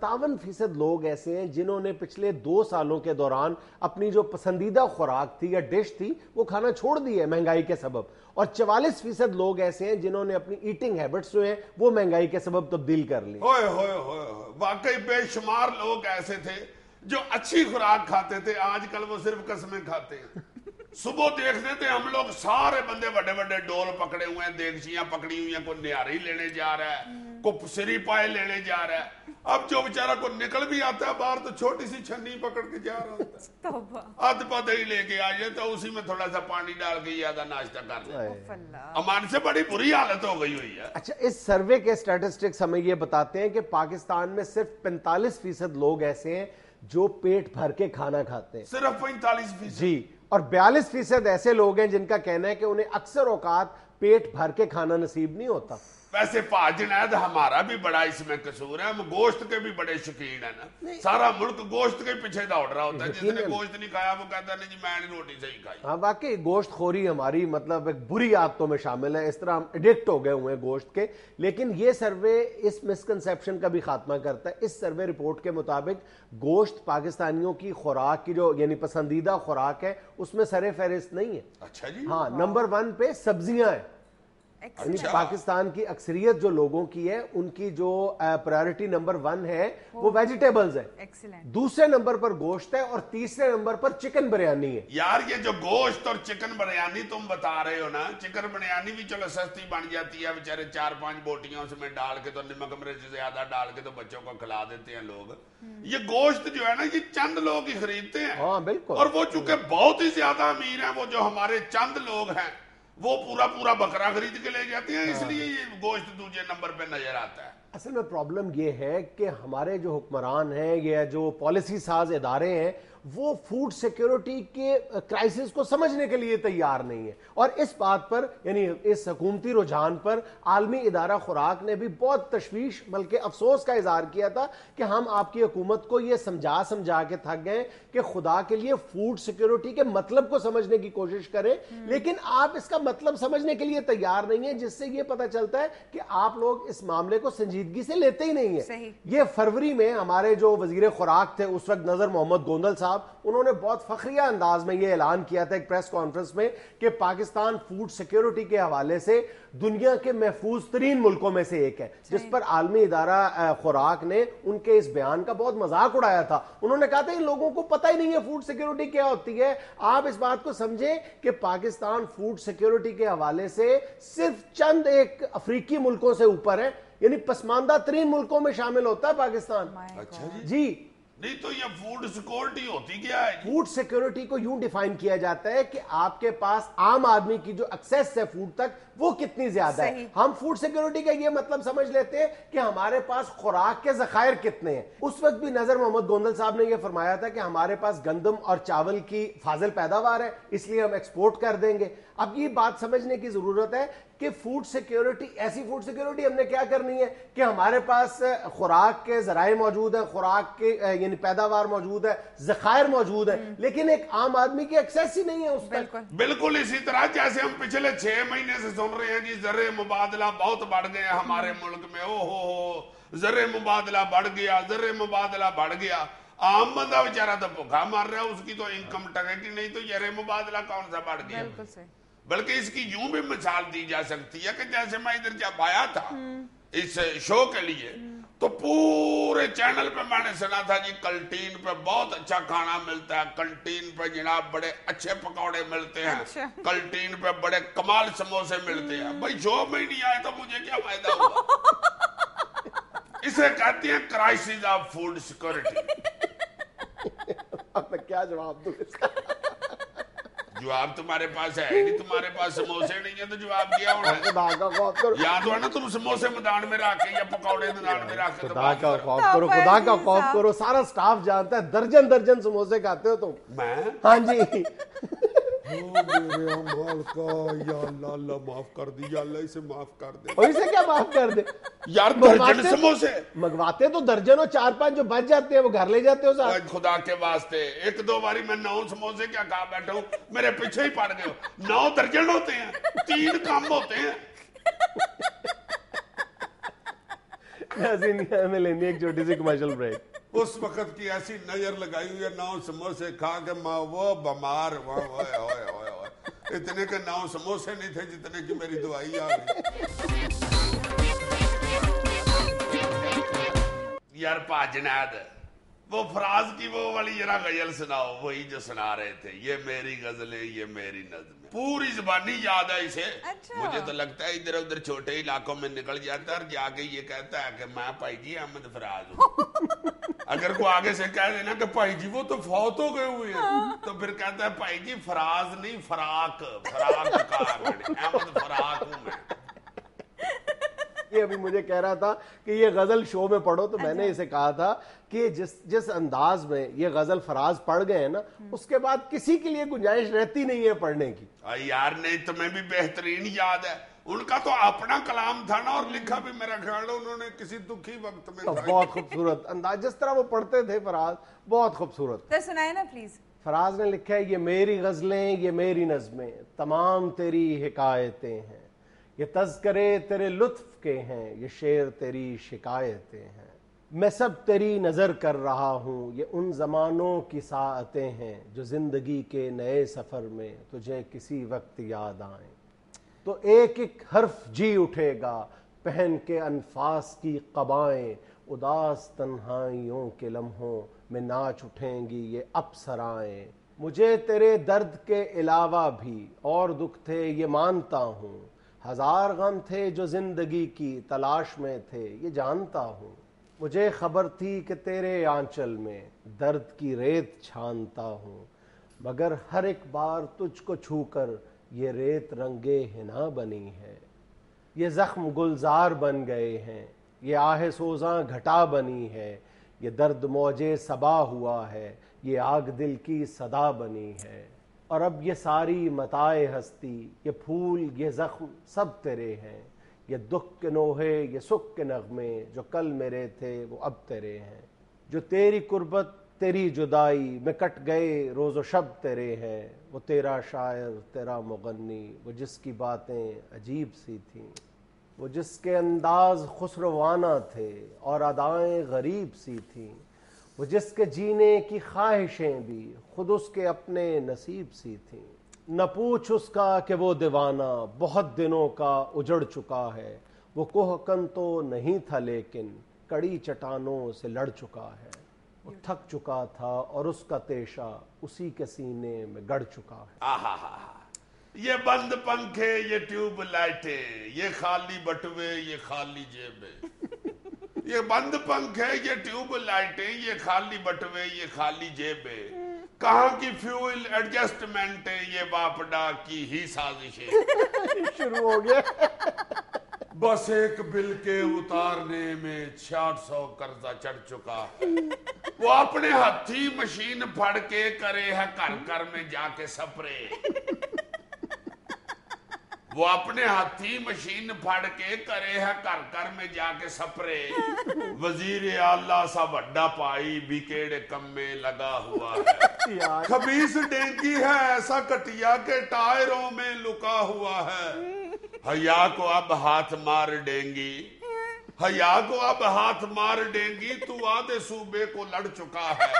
57% لوگ ایسے ہیں جنہوں نے پچھلے 2 سالوں کے دوران اپنی جو پسندیدہ خوراک تھی یا ڈش تھی وہ کھانا چھوڑ دی ہے مہنگائی کے سبب, اور 44% لوگ ایسے ہیں جنہوں نے اپنی ایٹنگ ہیبٹس جو ہیں وہ مہنگائی کے سبب تبدیل کر لی. ہوئے ہوئے ہوئے, واقعی بے شمار لوگ ایسے تھے جو اچھی خوراک کھاتے تھے, آج کل وہ صرف قسمیں کھاتے ہیں. صبح دیکھتے تھے ہم لوگ سارے بندے بڑے بڑے ڈول پکڑے ہوئے ہیں, دیگچیاں پکڑی ہوئی ہیں, کوئی نیاری لینے جا رہا ہے, کوئی سری پائے لینے جا رہا ہے. اب جو بیچارہ کو نکل بھی آتا ہے باہر تو چھوٹی سی چھنی پکڑ کے جا رہا ہوتا ہے, آدھ پتہ ہی لے کے آئیے تو اسی میں تھوڑا سا پانی ڈال کے آدھا ناشتہ کر لیں. امان سے بڑی بری حالت ہو گئی ہوئی ہے. اچھا, اس سروے کے سٹیٹسٹکس ہمیں یہ بتاتے ہیں کہ پاکستان میں صرف 45% لوگ ایسے ہیں جو پیٹ بھر کے کھانا کھاتے ہیں, صرف 45%. جی, اور 42% ایسے لوگ ہیں جن کا کہنا ہے کہ انہیں اکثر اوقات پیٹ بھر کے کھانا نصیب نہیں ہوتا. ویسے پا جنید ہمارا بھی بڑا اس میں قصور ہے, ہم گوشت کے بھی بڑے شکین ہیں نا, سارا ملک گوشت کے پیچھے دوڑ رہا ہوتا ہے. جس نے گوشت نہیں کھایا وہ کہتا نہیں جی میں نے روٹی سے ہی کھائی. ہاں واقعی گوشت خوری ہماری مطلب ایک بری عادتوں میں شامل ہے, اس طرح ہم ایڈکٹ ہو گئے ہوئے ہیں گوشت کے. لیکن یہ سروے اس مسکنسیپشن کا بھی خاتمہ کرتا ہے. اس سروے رپورٹ کے مطابق گوشت پاکستانیوں کی خوراک کی جو یعنی پسندیدہ خوراک ہے اس میں سر فہرست نہیں ہے. اچھا جی. ہاں, نمبر 1 پہ سبزیاں ہیں. یعنی پاکستان کی اکثریت جو لوگوں کی ہے ان کی جو پرائیورٹی نمبر 1 ہے وہ ویجیٹیبلز ہے, دوسرے نمبر پر گوشت ہے, اور تیسرے نمبر پر چکن بریانی ہے. یار یہ جو گوشت اور چکن بریانی تم بتا رہے ہو نا, چکن بریانی بھی چلو سستی بن جاتی ہے, بیچارے 4-5 بوٹیاں اس میں ڈال کے تو نمک مرچ زیادہ ڈال کے تو بچوں کو کھلا دیتے ہیں لوگ. یہ گوشت جو ہے نا یہ چند لوگ ہی خریدتے ہیں. ہاں بالکل, اور وہ چونکہ بہت ہی زیادہ امیر ہیں, وہ جو ہمارے چند لوگ ہیں وہ پورا بکرا خرید کے لے جاتے ہیں, اس لیے یہ گوشت دوسرے نمبر پہ نظر آتا ہے. اصل میں پرابلم یہ ہے کہ ہمارے جو حکمران ہیں یا جو پالیسی ساز ادارے ہیں وہ فوڈ سیکیورٹی کے کرائسس کو سمجھنے کے لیے تیار نہیں ہے, اور اس بات پر یعنی اس حکومتی رجحان پر عالمی ادارہ خوراک نے بھی بہت تشویش بلکہ افسوس کا اظہار کیا تھا کہ ہم آپ کی حکومت کو یہ سمجھا کے تھک گئے کہ خدا کے لیے فوڈ سیکیورٹی کے مطلب کو سمجھنے کی کوشش کریں, لیکن آپ اس کا مطلب سمجھنے کے لیے تیار نہیں ہیں, جس سے یہ پتہ چلتا ہے کہ آپ لوگ اس معاملے کو سنجیدگی سے لیتے ہی نہیں ہیں. یہ فروری میں ہمارے جو وزیر خوراک تھے اس وقت نظر محمد گوندل صاحب, انہوں نے بہت فخریہ انداز میں یہ اعلان کیا تھا ایک پریس کانفرنس میں کہ پاکستان فوڈ سیکیورٹی کے حوالے سے دنیا کے محفوظ ترین ملکوں میں سے ایک ہے, جس پر عالمی ادارہ خوراک نے ان کے اس بیان کا بہت مذاق اڑایا تھا. انہوں نے کہا تھا ان لوگوں کو پتہ ہی نہیں ہے فوڈ سیکیورٹی کیا ہوتی ہے. آپ اس بات کو سمجھیں کہ پاکستان فوڈ سیکیورٹی کے حوالے سے صرف چند ایک افریقی ملکوں سے اوپر ہے, یعنی پسماندہ ترین ملکوں میں شامل ہوتا ہے پاکستان. اچھا جی, نہیں تو یہ فوڈ سیکورٹی ہوتی کیا ہے؟ فوڈ سیکورٹی کو یوں ڈیفائن کیا جاتا ہے کہ آپ کے پاس عام آدمی کی جو ایکسیس ہے فوڈ تک وہ کتنی زیادہ ہے. ہم فوڈ سیکورٹی کا یہ مطلب سمجھ لیتے ہیں کہ ہمارے پاس خوراک کے ذخائر کتنے ہیں. اس وقت بھی نظر محمد گوندل صاحب نے یہ فرمایا تھا کہ ہمارے پاس گندم اور چاول کی فاضل پیداوار ہے اس لیے ہم ایکسپورٹ کر دیں گے. اب یہ بات سمجھنے کی ضرورت ہے کہ فوڈ سیکیورٹی, ایسی فوڈ سیکیورٹی ہم نے کیا کرنی ہے کہ ہمارے پاس خوراک کے ذرائع موجود ہیں, خوراک کے یعنی پیداوار موجود ہے, ذخائر موجود ہیں, لیکن ایک عام آدمی کی ایکسیس ہی نہیں ہے اس تک. بالکل اسی طرح جیسے ہم پچھلے 6 مہینے سے سن رہے ہیں جی زر مبادلہ بہت بڑھ گیا ہمارے ملک میں, او ہو زر مبادلہ بڑھ گیا, زر مبادلہ بڑھ گیا. عام بندہ بیچارہ تو بھوکا مر رہا ہے, اس کی تو انکم ٹکے گی نہیں, تو زر مبادلہ کون سا بڑھ گیا؟ بلکہ اس کی یوں بھی مثال دی جا سکتی ہے کہ جیسے میں ادھر جب آیا تھا اس شو کے لیے تو پورے چینل پہ میں نے سنا تھا جی کنٹین پہ بہت اچھا کھانا ملتا ہے, کنٹین پہ جناب بڑے اچھے پکوڑے ملتے ہیں, کنٹین پہ بڑے کمال سموسے ملتے ہیں. بھائی شو میں ہی نہیں آئے تو مجھے کیا فائدہ ہوا؟ اسے کہتے ہیں کرائسس آف فوڈ سیکورٹی. اب میں کیا جواب دوں اس کا؟ جواب تمہارے پاس ہے نہیں, تمہارے پاس سموسے نہیں ہیں تو جواب دیا ہونا ہے. خدا کا خوف کرو, یا تو ہے نا تم سموسے میدان میں رکھ کے یا پکوڑے میدان میں رکھ کے خدا کا خوف کرو, خدا کا خوف کرو. سارا سٹاف جانتا ہے درجن درجن سموسے کھاتے ہو تم. میں ہاں جی. میرے امال کا یا اللہ, اللہ معاف کر دی, یا اللہ اسے معاف کر دے. اور اسے کیا معاف کر دے یار درجن سموسے منگواتے تو درجن, اور 4-5 جو بچ جاتے ہیں وہ گھر لے جاتے ہو صاحب. خدا کے واسطے 1-2 باری میں 9 سموسے کیا کھا بیٹھا ہوں, میرے پیچھے ہی پڑ گئے ہو. 9 درجن ہوتے ہیں, 3 کم ہوتے ہیں. ہمیں لینی ایک چھوٹی سی کمرشل بریک. اس وقت کی ایسی نظر لگائی ہوئی ہے 9 سموسے کھا کے ماں وہ بیمار اتنے کے 9 سموسے نہیں تھے جتنے کی میری دوائی آ گئی. یار پا جنید وہ فراز کی وہ والی ذرا غزل سناؤ, وہی جو سنا رہے تھے, یہ میری غزلیں یہ میری نظمیں. پوری زبانی یاد ہے اسے. مجھے تو لگتا ہے ادھر ادھر چھوٹے علاقوں میں نکل جاتا ہے اور جا کے یہ کہتا ہے کہ میں بھائی جی احمد فراز ہوں. اگر کوئی آگے سے کہہ دینا کہ بھائی جی وہ تو فوت ہو گئے ہوئے ہیں, تو پھر کہتا ہے بھائی جی فراز نہیں فراق کا احمد فراق ہوں میں. یہ ابھی مجھے کہہ رہا تھا کہ یہ غزل شو میں پڑھو, تو میں نے اسے کہا تھا کہ جس انداز میں یہ غزل فراز پڑھ گئے ہیں نا, اس کے بعد کسی کے لیے گنجائش رہتی نہیں ہے پڑھنے کی. یار نہیں تمہیں بھی بہترین یاد ہے, ان کا تو اپنا کلام تھا نا, اور لکھا بھی میرا خیال ہے انہوں نے کسی دکھی وقت میں. بہت خوبصورت انداز, جس طرح وہ پڑھتے تھے فراز, بہت خوبصورت. تو سنائے نا پلیز. فراز نے لکھا ہے یہ میری غزلیں یہ میری نظمیں, تمام تیری حکایتیں ہیں, یہ تذکرے تیرے لطف کے ہیں, یہ شعر تیری شکایتیں ہیں. میں سب تیری نظر کر رہا ہوں, یہ ان زمانوں کی ساعتیں ہیں جو زندگی کے نئے سفر میں تجھے کسی وقت یاد آئیں. تو ایک ایک حرف جی اٹھے گا پہن کے انفاس کی قبائیں, اداس تنہائیوں کے لمحوں میں ناچ اٹھیں گی یہ اپسرائیں. مجھے تیرے درد کے علاوہ بھی اور دکھ تھے یہ مانتا ہوں, ہزار غم تھے جو زندگی کی تلاش میں تھے یہ جانتا ہوں. مجھے خبر تھی کہ تیرے آنچل میں درد کی ریت چھانتا ہوں, مگر ہر ایک بار تجھ کو چھو کر یہ ریت رنگے حنا بنی ہے. یہ زخم گلزار بن گئے ہیں, یہ آہ سوزاں گھٹا بنی ہے, یہ درد موجے صبا ہوا ہے, یہ آگ دل کی صدا بنی ہے. اور اب یہ ساری متاع ہستی, یہ پھول یہ زخم سب تیرے ہیں, یہ دکھ کے نوحے یہ سکھ کے نغمے جو کل میرے تھے وہ اب تیرے ہیں. جو تیری قربت تیری جدائی میں کٹ گئے روز و شب تیرے ہیں, وہ تیرا شاعر تیرا مغنی, وہ جس کی باتیں عجیب سی تھیں, وہ جس کے انداز خسروانہ تھے اور ادائیں غریب سی تھیں, وہ جس کے جینے کی خواہشیں بھی خود اس کے اپنے نصیب سی تھیں. نہ پوچھ اس کا کہ وہ دیوانہ بہت دنوں کا اجڑ چکا ہے, وہ کوہکن تو نہیں تھا لیکن کڑی چٹانوں سے لڑ چکا ہے. وہ تھک چکا تھا اور اس کا تیشہ اسی کے سینے میں گڑ چکا ہے. یہ بند پنکھے یہ ٹیوب لائٹیں, یہ خالی بٹوے یہ خالی جیبیں, یہ بند پنکھے، یہ ٹیوب لائٹیں، یہ خالی بٹوے، یہ خالی جیبیں، کہاں کی فیول ایڈجسٹمنٹیں، یہ باپڈا کی ہی سازشیں۔ شروع ہو گیا۔ بس ایک بل کے اتارنے میں 600 قرضہ چڑھ چکا، وہ اپنے ہاتھی مشین پھڑ کے کرے ہے گھر گھر میں جا کے سپرے، وہ اپنے ہاتھی مشین پھڑ کے کرے ہے گھر گھر میں جا کے سپرے، وزیر اعلیٰ سا بڑا پائی بھی کیڑے کم میں لگا ہوا ہے، خبیث ڈینگی ہے ایسا کٹیا کہ ٹائروں میں لکا ہوا ہے، حیا کو اب ہاتھ مار ڈینگی، حیا کو اب ہاتھ مار ڈینگی، تو آدھے صوبے کو لڑ چکا ہے،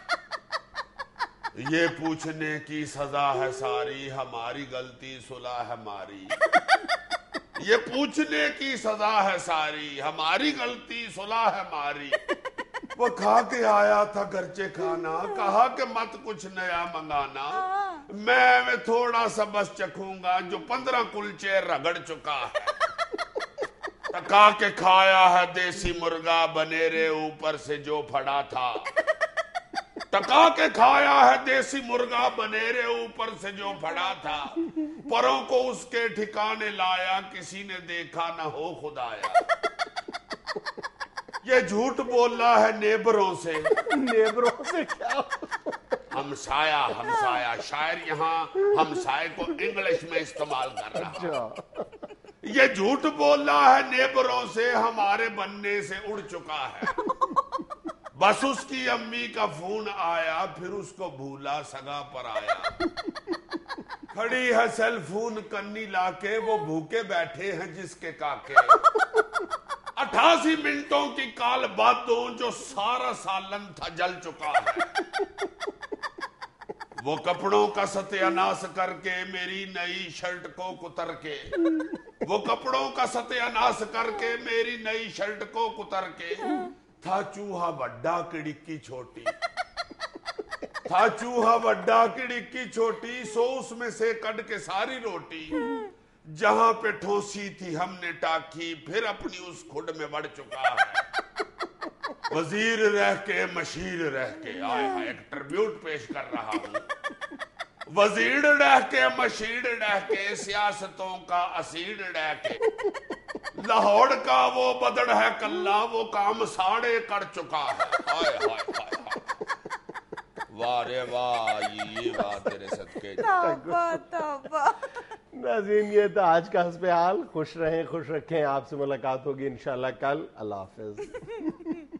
یہ پوچھنے کی سزا ہے ساری ہماری غلطی صلح ہماری، یہ پوچھنے کی سزا ہے ساری ہماری غلطی صلح ہماری۔ وہ کھا کے آیا تھا گرچہ کھانا، کہا کہ مت کچھ نیا منگانا، میں تھوڑا سا بس چکھوں گا جو 15 کلچے رگڑ چکا ہے، ٹکا کے کھایا ہے دیسی مرغا بنیرے اوپر سے جو پھڑا تھا، ٹکا کے کھایا ہے دیسی مرغا بنیرے اوپر سے جو پھڑا تھا، پروں کو اس کے ٹھکانے لایا کسی نے دیکھا نہ ہو خدایا، یہ جھوٹ بولا ہے نیبروں سے، نیبروں سے کیا؟ ہمسایا، شاعر یہاں ہمسائے کو انگلش میں استعمال کر رہا، یہ جھوٹ بولا ہے نیبروں سے ہمارے بننے سے اڑ چکا ہے، بس اس کی امی کا فون آیا پھر اس کو بھولا سگا پر آیا، کھڑی ہے سیل فون کنی لا کے وہ بھوکے بیٹھے ہیں جس کے کاکے، 88 منٹوں کی کال باتوں جو سارا سالن تھا جل چکا ہے، وہ کپڑوں کا ستیاناش کر کے میری نئی شرٹ کو کتر کے، وہ کپڑوں کا ستیاناش کر کے میری نئی شرٹ کو کتر کے، تھا چوہا بڑا کڑکی چھوٹی، تھا چوہا بڑا کڑکی چھوٹی، سو اس میں سے کٹ کے ساری روٹی، جہاں پہ ٹھوسی تھی ہم نے ٹاکی پھر اپنی اس کھڈ میں بڑھ چکا ہے، وزیر رہ کے مشیر رہ کے، آئے ایک ٹربیوٹ پیش کر رہا ہوں، وزیر رہ کے مشیر رہ کے، سیاستوں کا اسیر رہ کے، لاہور کا وہ بدڑ ہے کلہ وہ کام ساڑے کر چکا ہے، ہائے ہائے ہائے واہ رے واہ، یہ واہ تیرے صدقے، توبہ توبہ۔ ناظرین یہ تھا آج کا حسب حال، خوش رہیں خوش رکھیں، آپ سے ملاقات ہوگی انشاءاللہ کل، اللہ حافظ۔